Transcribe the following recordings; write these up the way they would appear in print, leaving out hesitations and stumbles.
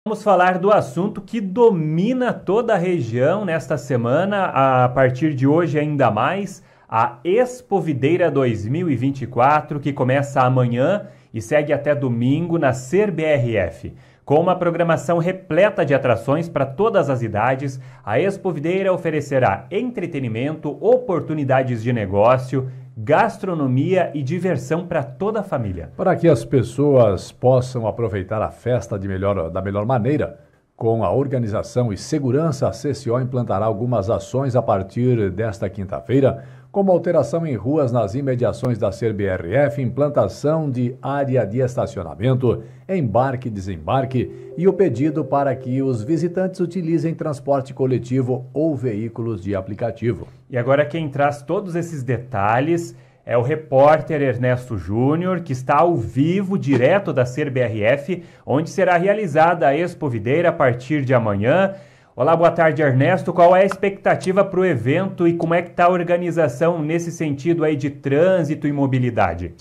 Vamos falar do assunto que domina toda a região nesta semana, a partir de hoje ainda mais, a Expo Videira 2024, que começa amanhã e segue até domingo na CBRF. Com uma programação repleta de atrações para todas as idades, a Expo Videira oferecerá entretenimento, oportunidades de negócio, gastronomia e diversão para toda a família. Para que as pessoas possam aproveitar a festa da melhor maneira, com a organização e segurança, a CCO implantará algumas ações a partir desta quinta-feira, como alteração em ruas nas imediações da CBRF, implantação de área de estacionamento, embarque e desembarque e o pedido para que os visitantes utilizem transporte coletivo ou veículos de aplicativo. E agora quem traz todos esses detalhes é o repórter Ernesto Júnior, que está ao vivo, direto da CBRF, onde será realizada a Expo Videira a partir de amanhã. Olá, boa tarde, Ernesto. Qual é a expectativa para o evento e como é que está a organização nesse sentido aí de trânsito e mobilidade?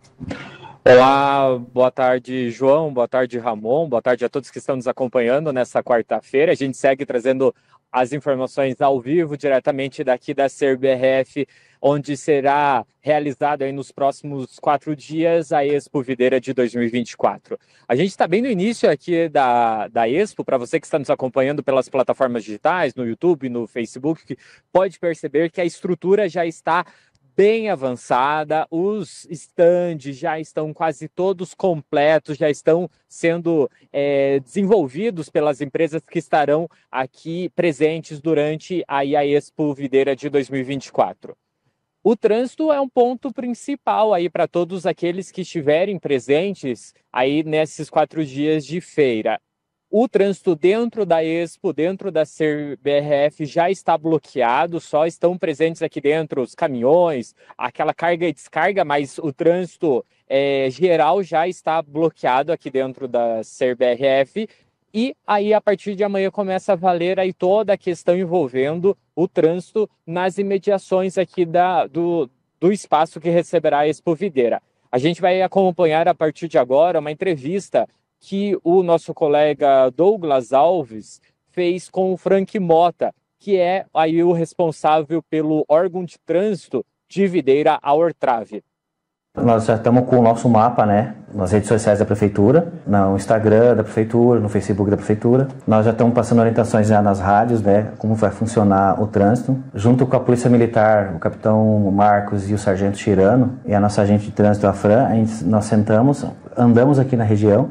Olá, boa tarde, João, boa tarde, Ramon, boa tarde a todos que estão nos acompanhando nessa quarta-feira. A gente segue trazendo as informações ao vivo, diretamente daqui da CBRF, onde será realizado aí nos próximos 4 dias a Expo Videira de 2024. A gente está bem no início aqui da Expo, para você que está nos acompanhando pelas plataformas digitais, no YouTube, no Facebook, pode perceber que a estrutura já está bem avançada, os estandes já estão quase todos completos, já estão sendo desenvolvidos pelas empresas que estarão aqui presentes durante a Expo Videira de 2024. O trânsito é um ponto principal aí para todos aqueles que estiverem presentes aí nesses 4 dias de feira. O trânsito dentro da Expo, dentro da CBRF, já está bloqueado, só estão presentes aqui dentro os caminhões, aquela carga e descarga, mas o trânsito geral já está bloqueado aqui dentro da CBRF. E aí, a partir de amanhã, começa a valer aí toda a questão envolvendo o trânsito nas imediações aqui do espaço que receberá a Expo Videira. A gente vai acompanhar, a partir de agora, uma entrevista que o nosso colega Douglas Alves fez com o Frank Mota, que é aí o responsável pelo órgão de trânsito de Videira a Ortrave. Nós já estamos com o nosso mapa, né, nas redes sociais da Prefeitura, no Instagram da Prefeitura, no Facebook da Prefeitura. Nós já estamos passando orientações já nas rádios, né, como vai funcionar o trânsito. Junto com a Polícia Militar, o Capitão Marcos e o Sargento Tirano, e a nossa agente de trânsito, a Fran, nós sentamos, andamos aqui na região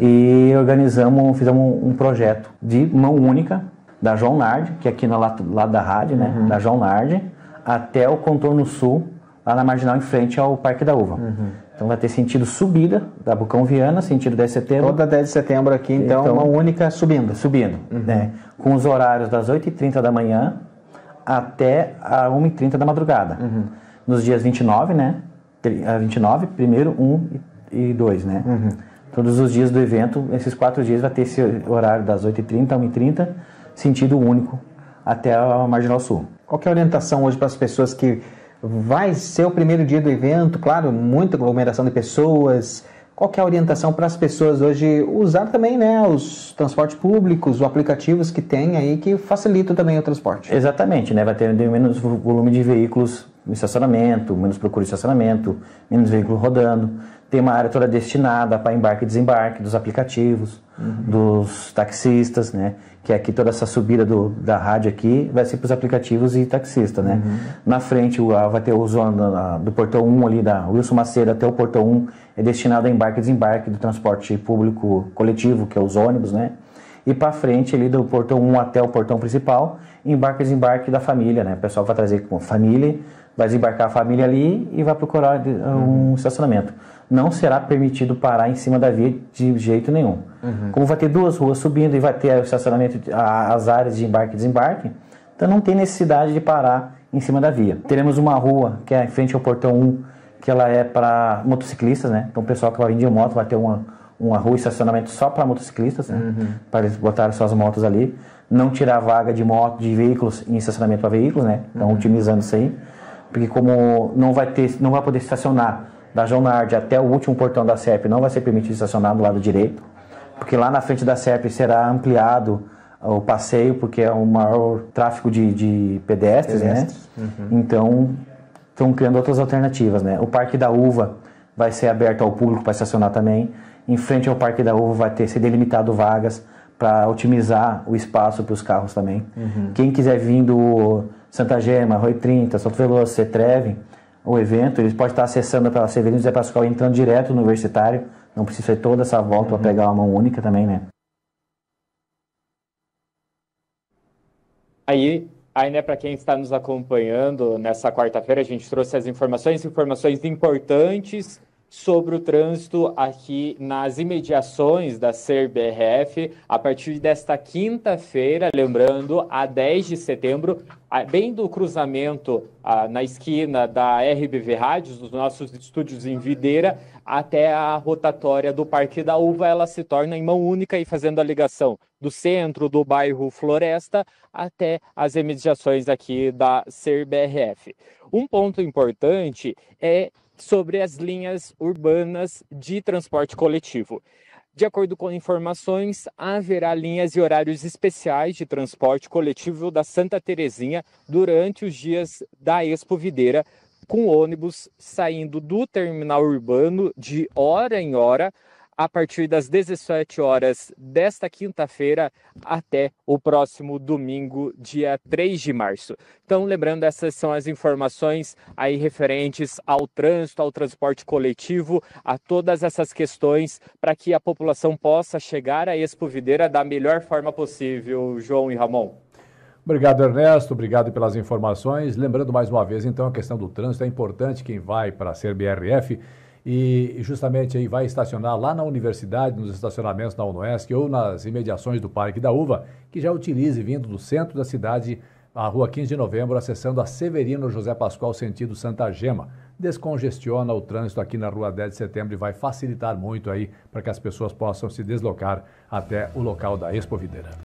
e fizemos um projeto de mão única da João Nardi, que é aqui no lado da rádio, né, da João Nardi, até o contorno sul, lá na Marginal, em frente ao Parque da Uva. Então vai ter sentido subida da Bucão Viana, sentido 10 de setembro. Toda 10 de setembro aqui, então uma única subindo. Subindo, né? Com os horários das 8h30 da manhã até a 1h30 da madrugada. Nos dias 29, né? 29, primeiro, 1 e 2, né? Todos os dias do evento, esses 4 dias vai ter esse horário das 8h30 a 1h30, sentido único, até a Marginal Sul. Qual que é a orientação hoje para as pessoas que vai ser o primeiro dia do evento, claro, muita aglomeração de pessoas. Qual que é a orientação para as pessoas hoje usar também, né, os transportes públicos, os aplicativos que tem aí que facilitam também o transporte? Exatamente, né? Vai ter menos volume de veículos no estacionamento, menos procura de estacionamento, menos veículos rodando. Tem uma área toda destinada para embarque e desembarque dos aplicativos, dos taxistas, né? Que aqui toda essa subida da rádio aqui vai ser para os aplicativos e taxistas, né? Na frente vai ter o zona do portão 1 ali, da Wilson Macedo até o portão 1, é destinado a embarque e desembarque do transporte público coletivo, que é os ônibus, né? E para frente ali do portão 1 até o portão principal, embarque e desembarque da família, né? O pessoal vai trazer com a família, vai desembarcar a família ali e vai procurar um estacionamento. Não será permitido parar em cima da via de jeito nenhum. Como vai ter 2 ruas subindo e vai ter o estacionamento, as áreas de embarque e desembarque, então não tem necessidade de parar em cima da via. Teremos uma rua que é em frente ao portão 1, que ela é para motociclistas, né? Então o pessoal que vai vir de moto vai ter uma rua de estacionamento só para motociclistas, né? Para eles botarem suas motos ali. Não tirar a vaga de veículos em estacionamento para veículos, né? Então otimizando isso aí. Porque como não vai poder estacionar da João Nardi até o último portão da CEP, não vai ser permitido estacionar do lado direito. porque lá na frente da SERP será ampliado o passeio, porque é o maior tráfego de pedestres, né? Então, estão criando outras alternativas, né? O Parque da Uva vai ser aberto ao público para estacionar também. Em frente ao Parque da Uva vai ter ser delimitado vagas para otimizar o espaço para os carros também. Quem quiser vir do Santa Gema, Rui 30, Solto Veloso, Cetreve, o evento, eles podem estar acessando pela Severino José Pascoal e entrando direto no Universitário. Não precisa fazer toda essa volta para pegar uma mão única também, né? Aí, né, para quem está nos acompanhando nessa quarta-feira, a gente trouxe as informações importantes sobre o trânsito aqui nas imediações da SER-BRF, a partir desta quinta-feira, lembrando, a 10 de setembro, bem do cruzamento na esquina da RBV Rádios, dos nossos estúdios em Videira, até a rotatória do Parque da Uva, ela se torna em mão única e fazendo a ligação do centro do bairro Floresta até as imediações aqui da SER-BRF. Um ponto importante é sobre as linhas urbanas de transporte coletivo. De acordo com informações, haverá linhas e horários especiais de transporte coletivo da Santa Terezinha durante os dias da Expo Videira, com ônibus saindo do terminal urbano de hora em hora, a partir das 17 horas desta quinta-feira até o próximo domingo, dia 3 de março. Então, lembrando, essas são as informações aí referentes ao trânsito, ao transporte coletivo, a todas essas questões para que a população possa chegar à Expo Videira da melhor forma possível, João e Ramon. Obrigado, Ernesto. Obrigado pelas informações. Lembrando mais uma vez, então, a questão do trânsito é importante. Quem vai para a SER-BRF e justamente aí vai estacionar lá na universidade, nos estacionamentos da UNOESC ou nas imediações do Parque da Uva, que já utilize, vindo do centro da cidade, a rua 15 de novembro, acessando a Severino José Pascoal, sentido Santa Gema. Descongestiona o trânsito aqui na rua 10 de setembro e vai facilitar muito aí para que as pessoas possam se deslocar até o local da Expo Videira.